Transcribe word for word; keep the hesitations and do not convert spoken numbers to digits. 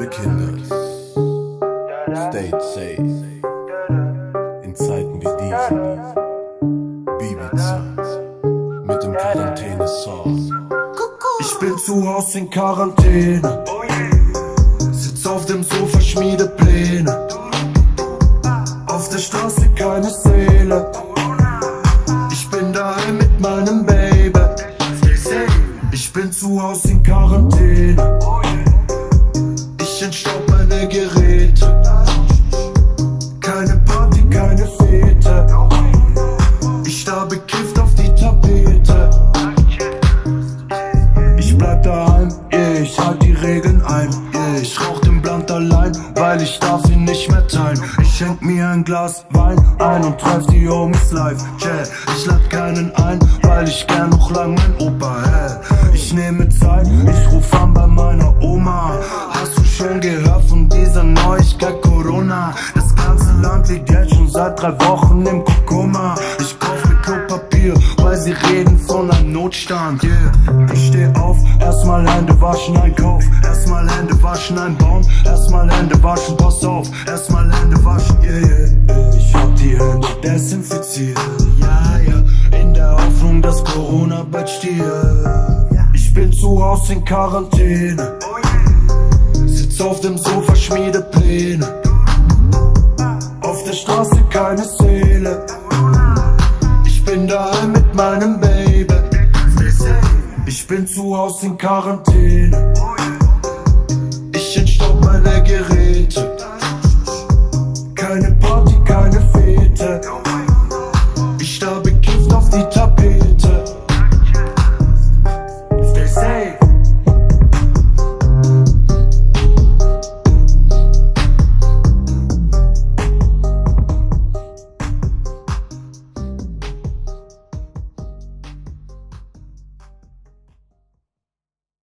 Liebe Kinder, stay safe. In Zeiten wie diesen, Bibiza mit dem Quarantäne-Song. Ich bin zu Haus in Quarantäne, sitz auf dem Sofa, schmiede Pläne. Auf der Straße keine Seele, ich bin daheim mit meinem Baby. Ich bin zu Haus in Quarantäne, ich entstaub meine Geräte. Keine Party, keine Fete, ich starr bekifft auf die Tapete. Ich bleib daheim, yeah, ich halt die Regeln ein, yeah. Ich rauch den Blunt allein, weil ich darf ihn nicht mehr teilen. Ich schenk mir ein Glas Wein ein und treff die Homies live, yeah. Ich lad keinen ein, weil ich gern noch lang mein Opa, hey. Ich nehme Zeit, ich ruf an bei meiner Oma. Hast du schon gehört von dieser Neuigkeit Corona? Das ganze Land liegt jetzt schon seit drei Wochen im Kokoma. Ich kauf mir Klopapier, weil sie reden von einem Notstand, yeah. Ich steh auf, erstmal Hände waschen, ein Kauf. Erstmal Hände waschen, ein Bauen. Erstmal Hände waschen, pass auf. Erstmal Hände waschen, yeah, yeah. Ich hab die Hände desinfiziert, ja, ja. In der Hoffnung, dass Corona bald stirbt. Ich bin zu Haus in Quarantäne, sitz auf dem Sofa, schmiede Pläne. Auf der Straße keine Seele, ich bin daheim mit meinem Baby. Ich bin zu Haus in Quarantäne,